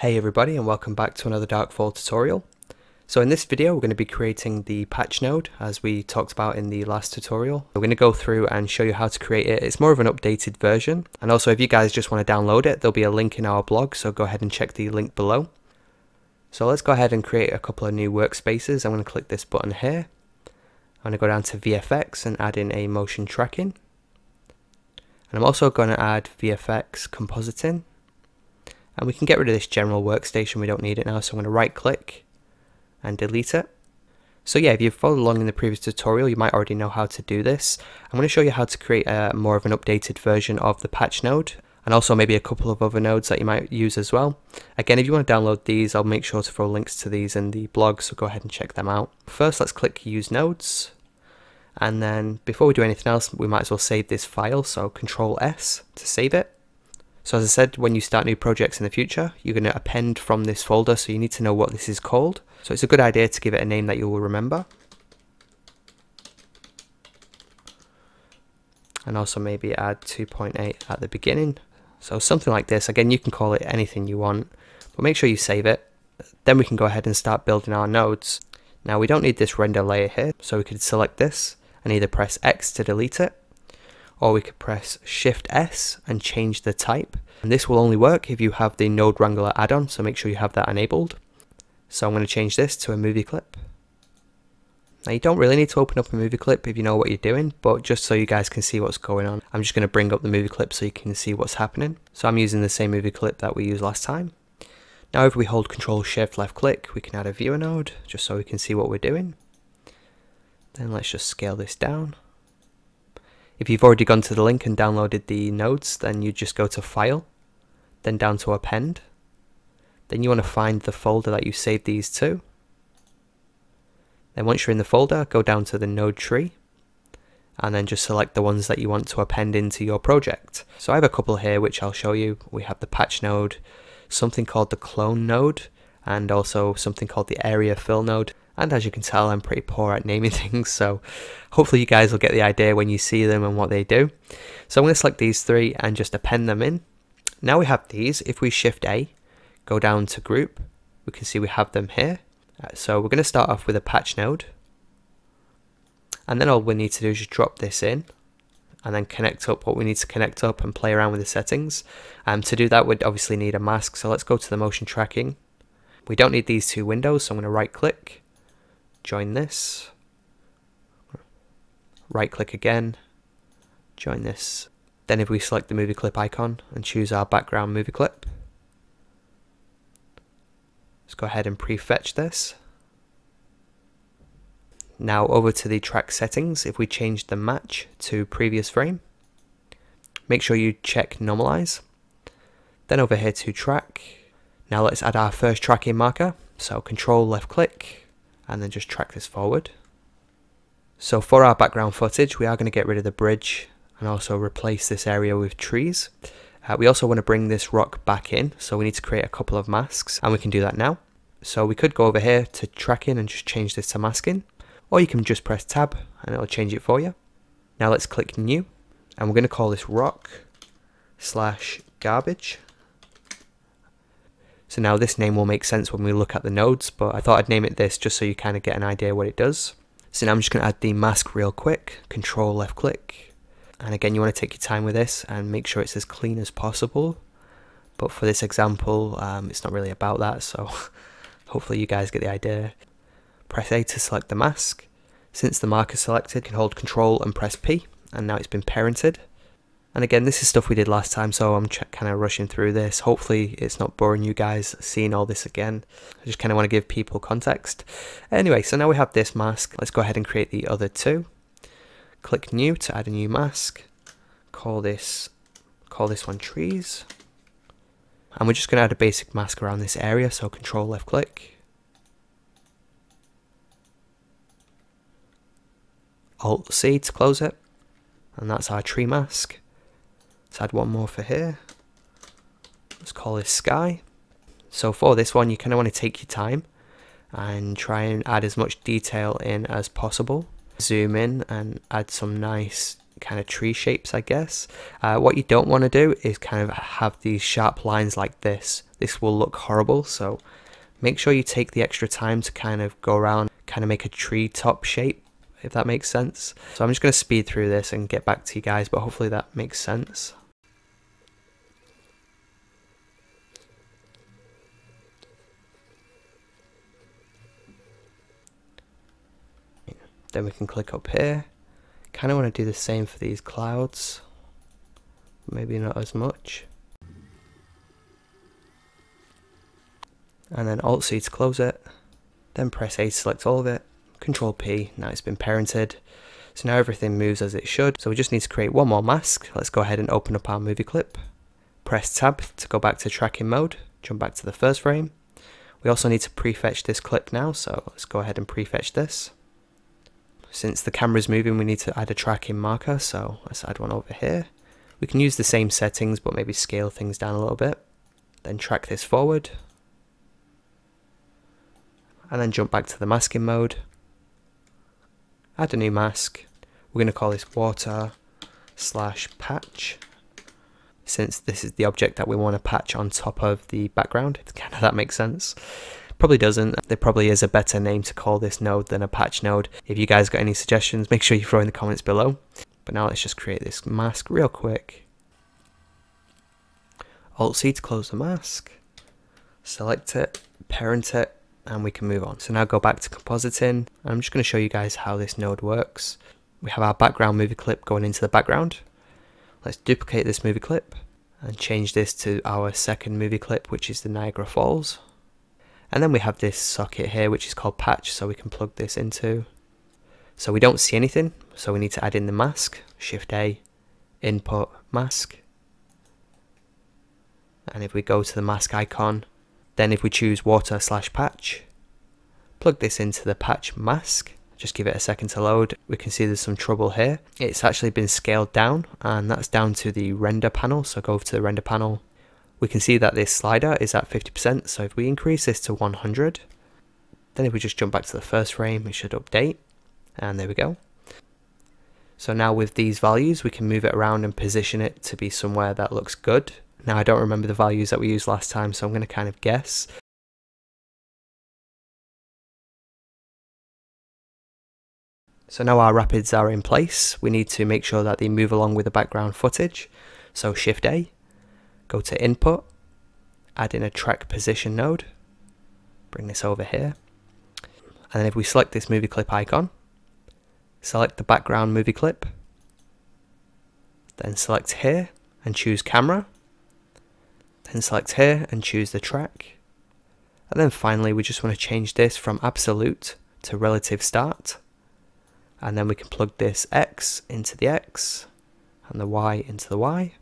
Hey everybody, and welcome back to another Darkfall tutorial. So in this video we're going to be creating the patch node as we talked about in the last tutorial. We're going to go through and show you how to create it. It's more of an updated version, and also if you guys just want to download it, there'll be a link in our blog, so go ahead and check the link below. So let's go ahead and create a couple of new workspaces. I'm going to click this button here. I'm going to go down to VFX and add in a motion tracking. And I'm also going to add VFX compositing. And we can get rid of this general workstation, we don't need it now, so I'm going to right click and delete it. So yeah, if you've followed along in the previous tutorial, you might already know how to do this. I'm going to show you how to create a more of an updated version of the patch node, and also maybe a couple of other nodes that you might use as well. Again, if you want to download these, I'll make sure to throw links to these in the blog, so go ahead and check them out. First, let's click Use Nodes, and then before we do anything else, we might as well save this file, so Control S to save it. So as I said, when you start new projects in the future, you're going to append from this folder, so you need to know what this is called. So it's a good idea to give it a name that you will remember. And also maybe add 2.8 at the beginning. So something like this. Again, you can call it anything you want, but make sure you save it. Then we can go ahead and start building our nodes. Now we don't need this render layer here, so we could select this and either press X to delete it, or we could press Shift S and change the type. And this will only work if you have the Node Wrangler add-on, so make sure you have that enabled. So I'm going to change this to a movie clip. Now you don't really need to open up a movie clip if you know what you're doing, but just so you guys can see what's going on, I'm just going to bring up the movie clip so you can see what's happening. So I'm using the same movie clip that we used last time. Now if we hold Control Shift left click, we can add a viewer node, just so we can see what we're doing. Then let's just scale this down. If you've already gone to the link and downloaded the nodes, then you just go to File, then down to Append. Then you want to find the folder that you saved these to. Then once you're in the folder, go down to the node tree, and then just select the ones that you want to append into your project. So I have a couple here which I'll show you. We have the patch node, something called the clone node, and also something called the area fill node. And as you can tell, I'm pretty poor at naming things, so hopefully you guys will get the idea when you see them and what they do. So I'm going to select these three and just append them in. Now we have these. If we Shift A, go down to Group, we can see we have them here. So we're going to start off with a patch node. And then all we need to do is just drop this in and then connect up what we need to connect up and play around with the settings. To do that, we'd obviously need a mask, so let's go to the motion tracking. We don't need these two windows, so I'm going to right click. Join this, right click again, join this. Then if we select the movie clip icon and choose our background movie clip, let's go ahead and prefetch this. Now over to the track settings, if we change the match to previous frame, make sure you check normalize. Then over here to track, now let's add our first tracking marker, so Control left click, and then just track this forward. So for our background footage, we are going to get rid of the bridge and also replace this area with trees. We also want to bring this rock back in, so we need to create a couple of masks, and we can do that now. So we could go over here to tracking and just change this to masking, or you can just press tab and it'll change it for you. Now let's click new, and we're going to call this rock/garbage. So now this name will make sense when we look at the nodes, but I thought I'd name it this just so you kind of get an idea what it does. So now I'm just going to add the mask real quick, Control left click. And again, you want to take your time with this and make sure it's as clean as possible. But for this example, it's not really about that, so hopefully you guys get the idea. Press A to select the mask. Since the mark is selected, you can hold Control and press P, and now it's been parented. And again, this is stuff we did last time, so I'm kind of rushing through this. Hopefully it's not boring you guys seeing all this again. I just kind of want to give people context. Anyway, so now we have this mask. Let's go ahead and create the other two. Click new to add a new mask. Call this one trees. And we're just going to add a basic mask around this area, so Control left click. Alt C to close it. And that's our tree mask. Let's add one more for here. Let's call this sky. So for this one, you kind of want to take your time and try and add as much detail in as possible. Zoom in and add some nice kind of tree shapes, I guess. What you don't want to do is kind of have these sharp lines like this. This will look horrible, so make sure you take the extra time to kind of go around, kind of make a tree top shape, if that makes sense. So I'm just going to speed through this and get back to you guys, but hopefully that makes sense. Then we can click up here. Kind of want to do the same for these clouds, maybe not as much. And then Alt-C to close it. Then press A to select all of it. Control P, now it's been parented. So now everything moves as it should. So we just need to create one more mask. Let's go ahead and open up our movie clip. Press Tab to go back to tracking mode. Jump back to the first frame. We also need to prefetch this clip now, so let's go ahead and prefetch this. Since the camera's moving, we need to add a tracking marker, so let's add one over here. We can use the same settings, but maybe scale things down a little bit. Then track this forward. And then jump back to the masking mode. Add a new mask. We're going to call this water/patch. Since this is the object that we want to patch on top of the background, it's kind of, that makes sense. Probably doesn't. There probably is a better name to call this node than a patch node. If you guys got any suggestions, make sure you throw in the comments below. But now let's just create this mask real quick. Alt-C to close the mask. Select it, parent it, and we can move on. So now go back to compositing. I'm just going to show you guys how this node works. We have our background movie clip going into the background. Let's duplicate this movie clip and change this to our second movie clip, which is the Niagara Falls. And then we have this socket here, which is called patch, so we can plug this into. So we don't see anything, so we need to add in the mask. Shift A, input, mask. And if we go to the mask icon, then if we choose water/patch, plug this into the patch mask. Just give it a second to load. We can see there's some trouble here. It's actually been scaled down, and that's down to the render panel. So go over to the render panel. We can see that this slider is at 50%, so if we increase this to 100, then if we just jump back to the first frame, it should update, and there we go. So now with these values, we can move it around and position it to be somewhere that looks good. Now I don't remember the values that we used last time, so I'm going to kind of guess. So now our rapids are in place. We need to make sure that they move along with the background footage. So Shift A. Go to Input, add in a Track Position node, bring this over here, and then if we select this movie clip icon, select the background movie clip, then select here and choose Camera, then select here and choose the track, and then finally we just want to change this from Absolute to Relative Start, and then we can plug this X into the X and the Y into the Y.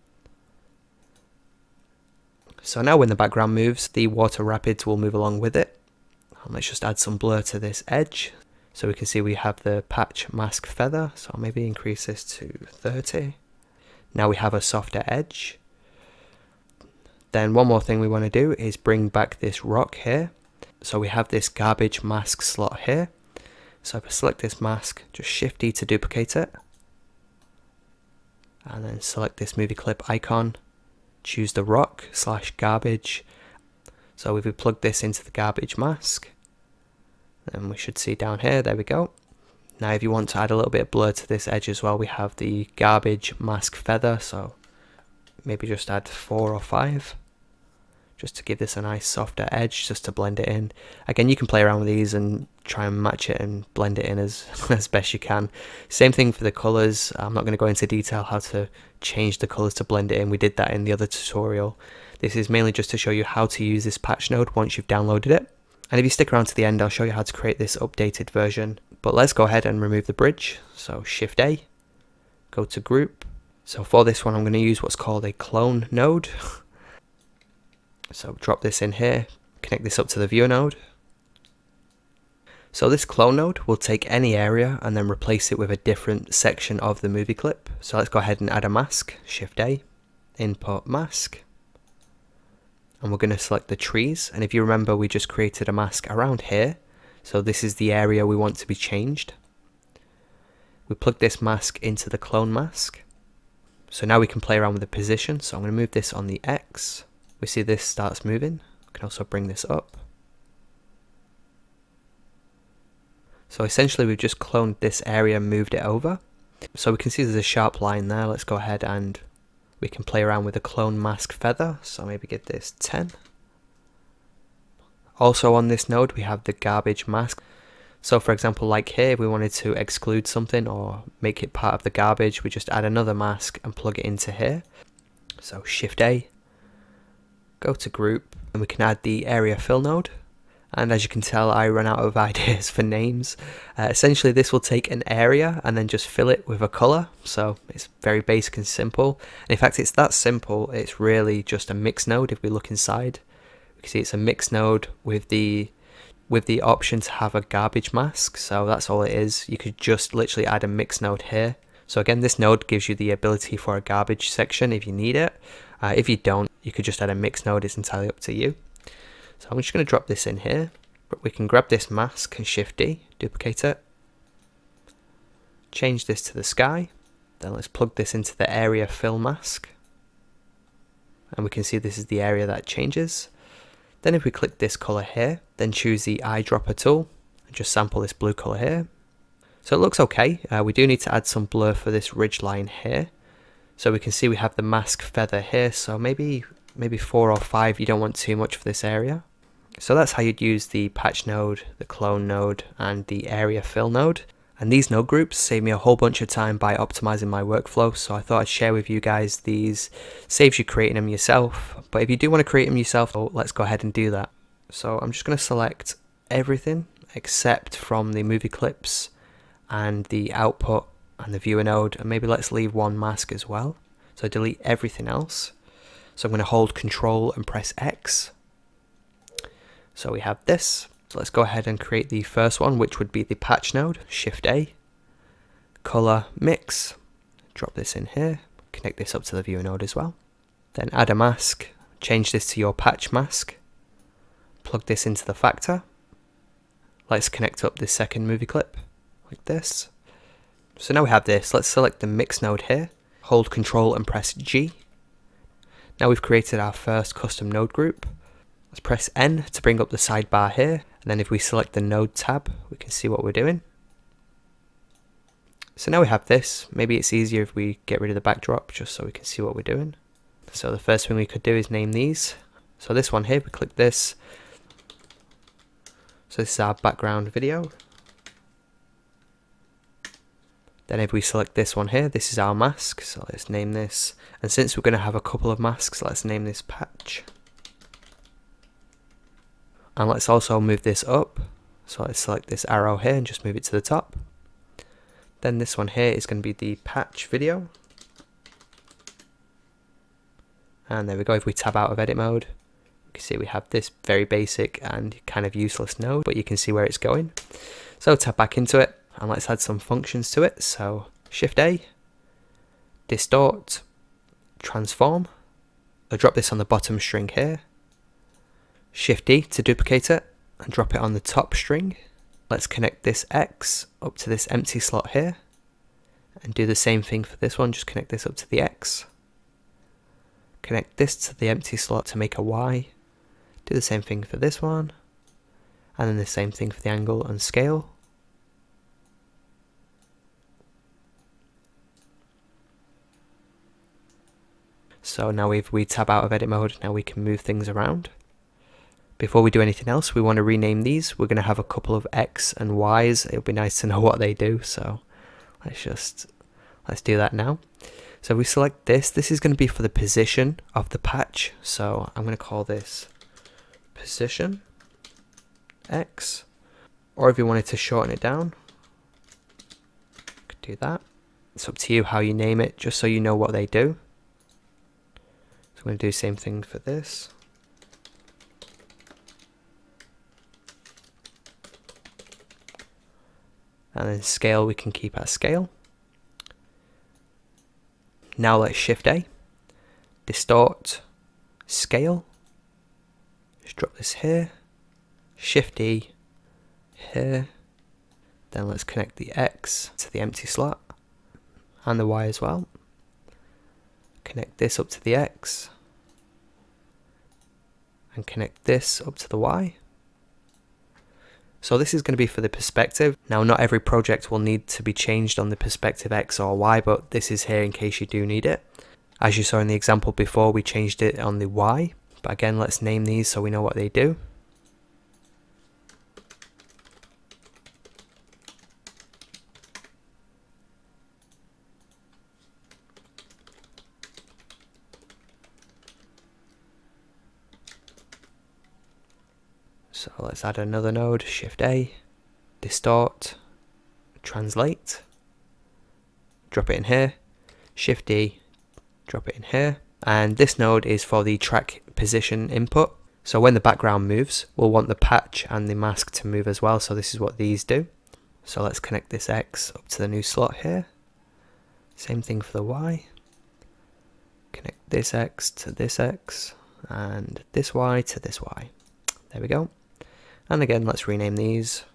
So now when the background moves, the water rapids will move along with it. And let's just add some blur to this edge. So we can see we have the patch mask feather. So I'll maybe increase this to 30. Now we have a softer edge. Then one more thing we want to do is bring back this rock here. So we have this garbage mask slot here. So if I select this mask, just Shift D to duplicate it. And then select this movie clip icon. Choose the rock/garbage. So if we plug this into the garbage mask, then we should see down here, there we go. Now if you want to add a little bit of blur to this edge as well, we have the garbage mask feather, so maybe just add 4 or 5, just to give this a nice softer edge, just to blend it in. Again, you can play around with these and try and match it and blend it in as best you can. Same thing for the colors. I'm not going to go into detail how to change the colors to blend it in. We did that in the other tutorial. This is mainly just to show you how to use this patch node once you've downloaded it. And if you stick around to the end, I'll show you how to create this updated version. But let's go ahead and remove the bridge. So Shift A, go to Group. So for this one, I'm going to use what's called a clone node. So drop this in here, connect this up to the viewer node. So this clone node will take any area and then replace it with a different section of the movie clip. So let's go ahead and add a mask. Shift A, Input Mask. And we're going to select the trees. And if you remember, we just created a mask around here. So this is the area we want to be changed. We plug this mask into the clone mask. So now we can play around with the position. So I'm going to move this on the X. We see this starts moving. We can also bring this up. So essentially we've just cloned this area and moved it over. So we can see there's a sharp line there. Let's go ahead and we can play around with the clone mask feather. So maybe give this 10. Also on this node we have the garbage mask. So for example, like here, if we wanted to exclude something or make it part of the garbage, we just add another mask and plug it into here. So Shift A, go to group, and we can add the area fill node. And as you can tell, I run out of ideas for names. Essentially this will take an area and then just fill it with a color. So it's very basic and simple. And in fact, it's that simple. It's really just a mix node. If we look inside, we can see it's a mix node with the option to have a garbage mask. So that's all it is. You could just literally add a mix node here. So again, this node gives you the ability for a garbage section if you need it. If you don't, you could just add a mix node. It's entirely up to you. So I'm just going to drop this in here. But we can grab this mask and Shift D, duplicate it. Change this to the sky. Then let's plug this into the area fill mask. And we can see this is the area that changes. Then if we click this color here, then choose the eyedropper tool and just sample this blue color here. So it looks okay. We do need to add some blur for this ridge line here. So we can see we have the mask feather here. So maybe 4 or 5, you don't want too much for this area. So that's how you'd use the patch node, the clone node, and the area fill node. And these node groups save me a whole bunch of time by optimizing my workflow. So I thought I'd share with you guys these. Saves you creating them yourself. But if you do want to create them yourself, let's go ahead and do that. So I'm just going to select everything except from the movie clips and the output and the viewer node. And maybe let's leave one mask as well. So delete everything else. So I'm going to hold Control and press X. So we have this. So let's go ahead and create the first one, which would be the patch node. Shift A, color mix, drop this in here, connect this up to the viewer node as well. Then add a mask, change this to your patch mask, plug this into the factor. Let's connect up this second movie clip, like this. So now we have this. Let's select the mix node here, hold Control and press G. Now we've created our first custom node group. Let's press N to bring up the sidebar here. And then if we select the node tab, we can see what we're doing. So now we have this. Maybe it's easier if we get rid of the backdrop just so we can see what we're doing. So the first thing we could do is name these. So this one here, we click this. So this is our background video. Then if we select this one here, this is our mask. So let's name this. And since we're going to have a couple of masks, let's name this patch. And let's also move this up. So let's select this arrow here and just move it to the top. Then this one here is going to be the patch video. And there we go. If we tab out of edit mode, you can see we have this very basic and kind of useless node, but you can see where it's going. So tab back into it and let's add some functions to it. So Shift A, distort, transform. I'll drop this on the bottom string here. Shift D to duplicate it and drop it on the top string. Let's connect this X up to this empty slot here and do the same thing for this one. Just connect this up to the X. Connect this to the empty slot to make a Y. Do the same thing for this one. And then the same thing for the angle and scale. So now if we tab out of edit mode, now we can move things around. Before we do anything else, we want to rename these. We're going to have a couple of X and Y's. It would be nice to know what they do. So let's do that now. So we select this. This is going to be for the position of the patch. So I'm going to call this position X. Or if you wanted to shorten it down, you could do that. It's up to you how you name it, just so you know what they do. So I'm going to do the same thing for this. And then scale, we can keep at scale. Now let's Shift A, distort, scale. Just drop this here. Shift E, here. Then let's connect the X to the empty slot and the Y as well. Connect this up to the X and connect this up to the Y. So this is going to be for the perspective. Now, not every project will need to be changed on the perspective X or Y, but this is here in case you do need it. As you saw in the example before, we changed it on the Y, but again, let's name these so we know what they do. So let's add another node, Shift A, distort, translate, drop it in here, Shift D, drop it in here, and this node is for the track position input. So when the background moves, we'll want the patch and the mask to move as well, so this is what these do. So let's connect this X up to the new slot here, same thing for the Y, connect this X to this X, and this Y to this Y. There we go. And again, let's rename these.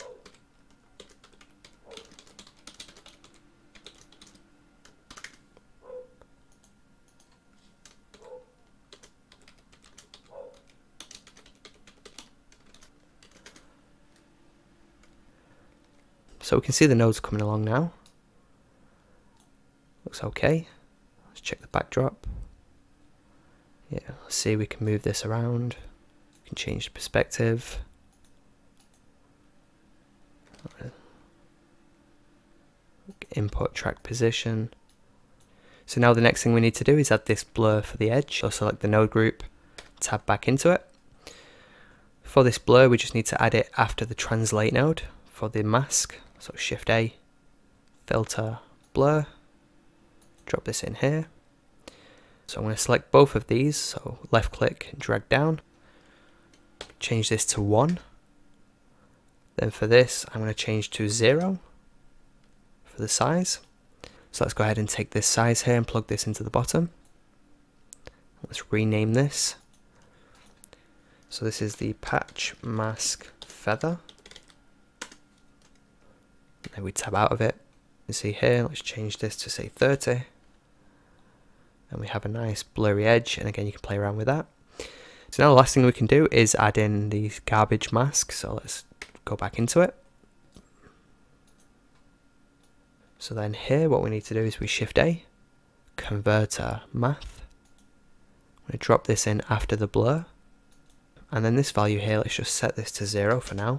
So we can see the nodes coming along now. Looks okay. Let's check the backdrop. Yeah, let's see, we can move this around. We can change the perspective. Input track position. So now the next thing we need to do is add this blur for the edge. So select the node group, tab back into it. For this blur, we just need to add it after the translate node for the mask. So Shift A, filter, blur, drop this in here. So I'm going to select both of these, so left click, drag down, change this to 1. Then for this, I'm going to change to 0 for the size. So let's go ahead and take this size here and plug this into the bottom. Let's rename this. So this is the patch mask feather. Then we tab out of it. You see here, let's change this to say 30. And we have a nice blurry edge, and again you can play around with that. So now the last thing we can do is add in the garbage mask. So let's go back into it. So then here what we need to do is we Shift A, converter math. I'm going to drop this in after the blur. And then this value here, let's just set this to 0 for now.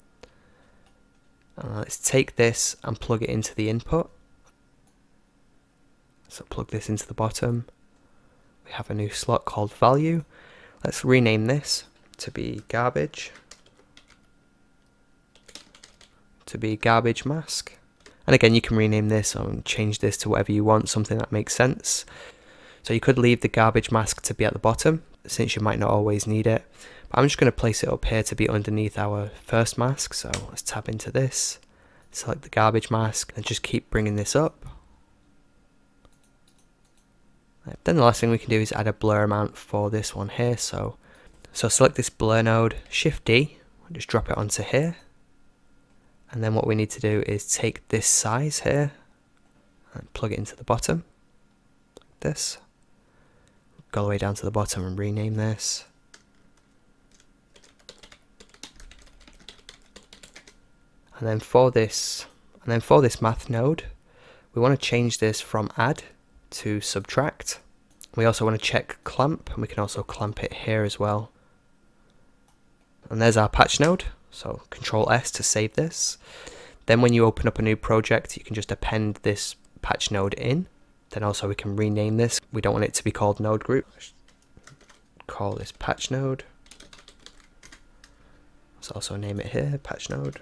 Let's take this and plug it into the input. So plug this into the bottom. We have a new slot called value. Let's rename this to be garbage. To be garbage mask. And again, you can rename this and change this to whatever you want, something that makes sense. So you could leave the garbage mask to be at the bottom, since you might not always need it. But I'm just going to place it up here to be underneath our first mask. So let's tab into this, select the garbage mask, and just keep bringing this up. Then the last thing we can do is add a blur amount for this one here. So select this blur node, Shift D, and just drop it onto here. And then what we need to do is take this size here and plug it into the bottom, like this. Go all the way down to the bottom and rename this. And then for this math node, we want to change this from add to subtract. We also want to check clamp, and we can also clamp it here as well. And there's our patch node. So Control S to save this. Then when you open up a new project, you can just append this patch node in. Then also we can rename this. We don't want it to be called node group. Call this patch node. Let's also name it here, patch node.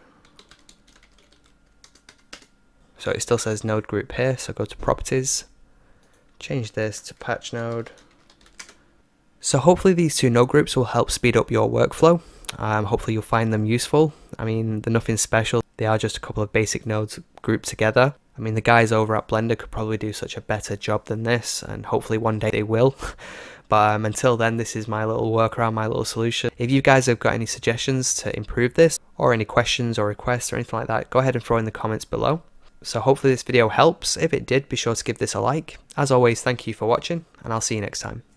So it still says node group here, so go to properties, change this to patch node. So hopefully these two node groups will help speed up your workflow. Hopefully you'll find them useful. I mean, they're nothing special. They are just a couple of basic nodes grouped together. I mean, the guys over at Blender could probably do such a better job than this, and hopefully one day they will. But until then, this is my little workaround, my little solution. If you guys have got any suggestions to improve this, or any questions or requests or anything like that, go ahead and throw in the comments below. So hopefully this video helps. If it did, be sure to give this a like. As always, thank you for watching, and I'll see you next time.